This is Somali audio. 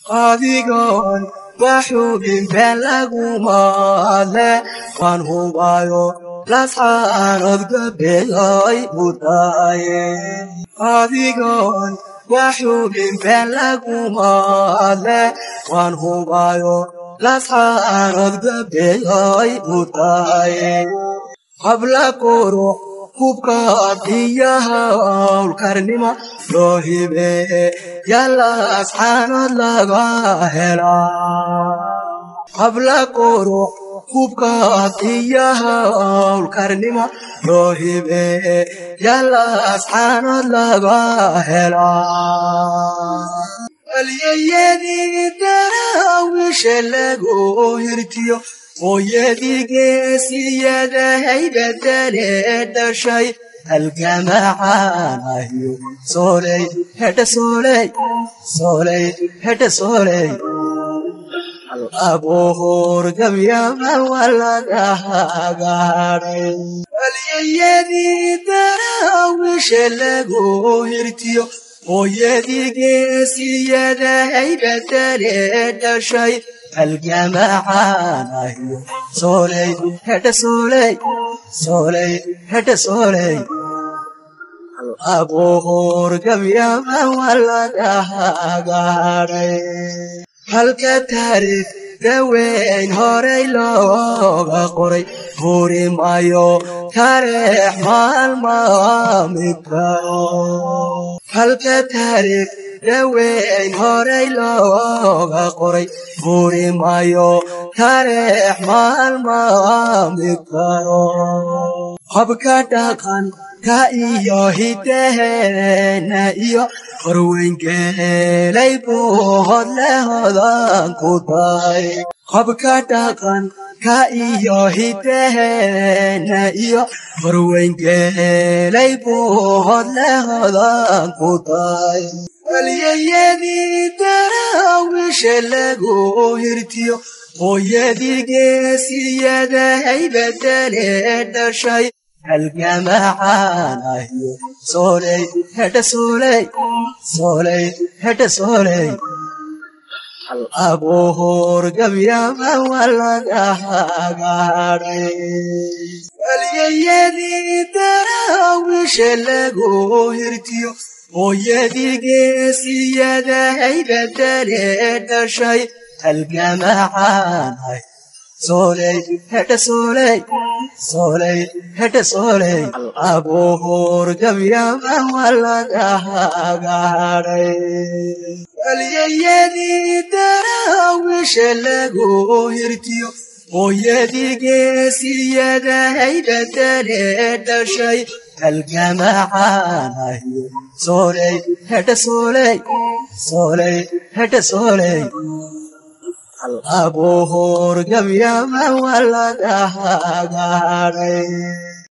adigoon waxubin been laguma hadle waan hubayo lasxaanood gabeeyoy mudaaye adigoon waxubin been laguma hadle waan hubayo lasxaanood gabeeyoy mudaaye habla qurux hubka adiyaha ulkarnimo loo hibeeye yalla asxaanood laga helaa habla qurux hubka adiyaha ulkarnimo loo hibeeye yalla asxaanood laga helaa aliyadii daraawisha lagu hirtiyo hooyadii geesiyadahay bedelee dhashay halgamacaanahiyo sooley hedha sooley sooley hedha sooley hal abuur gabyama walaga hagaadhay aliyadii daraawisha lagu hirtiyo hooyadii geesiyadahay bedelee dhashay halgamacaanahiyo sooley hedha sooley sooley hedha sooley hal abuur gabyama walaga hagaadhay halka taariikh daweyn horey looga qoray huri maayo taariikh maalmaami karo halka taariikh daweyn horey looga qoray huri maayo taariikh maalmaami karo habka dhaqanka iyo hidaheena iyo horweyngeelay buuhod lehodan ku tahay habka dhaqanka iyo hidaheena iyo horweyngeelay buuhod lehodan ku tahay aliyadii daraawisha lagu hirtiyo hooyadii geesiyadahay bedelee dhashay halgamacaanahiyo sooley hedha sooley sooley hedha sooley hal abuur gabyama walaga hagaadhay aliyadii daraawisha lagu hirtiyo hooyadii geesiyadahay bedelee dhashay halgamacaanahiyo sooley hedha sooley sooley hedha sooley hal abuur gabyama walaga hagaadhay aliyadii daraawisha lagu hirtiyo hooyadii geesiyadahay bedelee dhashay halgamacaanahiyo sooley hedha sooley sooley hedha sooley hal abuur gabyama walaga hagaadhay